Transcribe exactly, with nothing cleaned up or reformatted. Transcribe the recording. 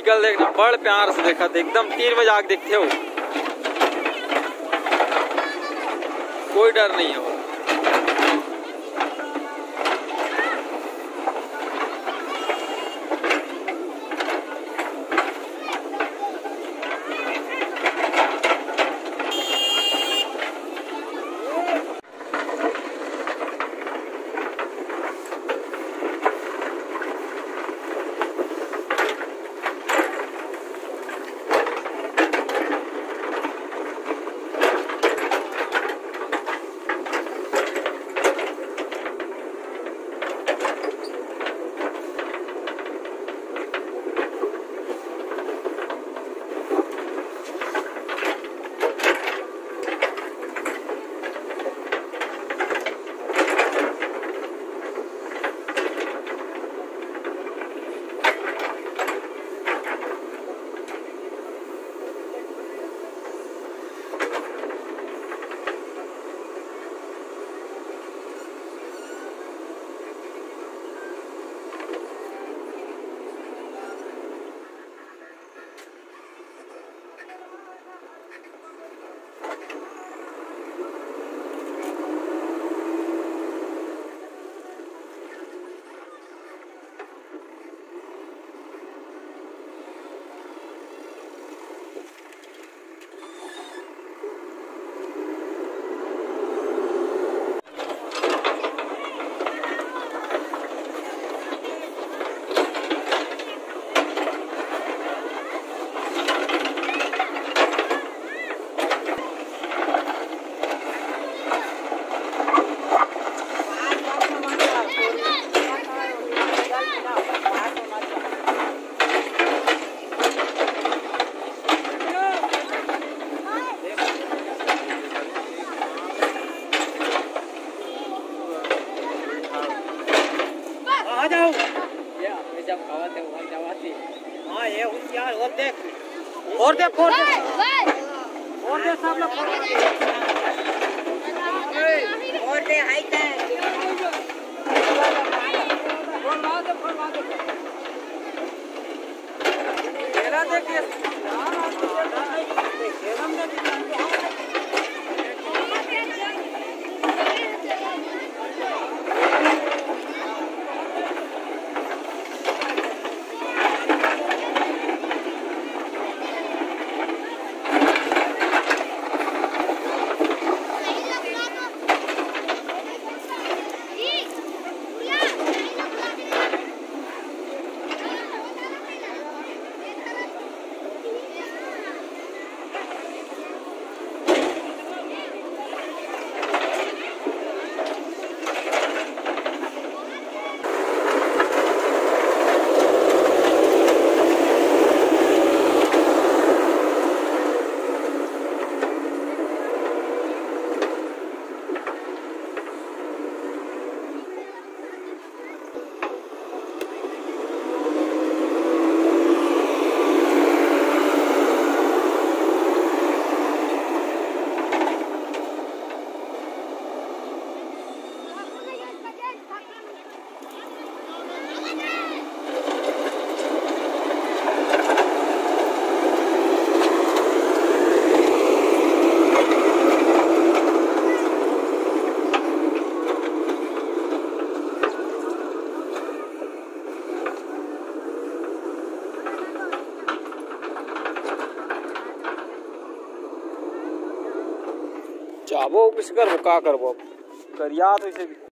Eagle देखना बड़ प्यार से देखा एकदम तीन बजे आग देखते हो, कोई डर नहीं हो। हाँ ये यार और देख और देख और देख और देख सब लोग और दे हाई का और बात है और बात है तेरा देख ये हम देख चाबो किस कर वो का करबो करिया तो इसे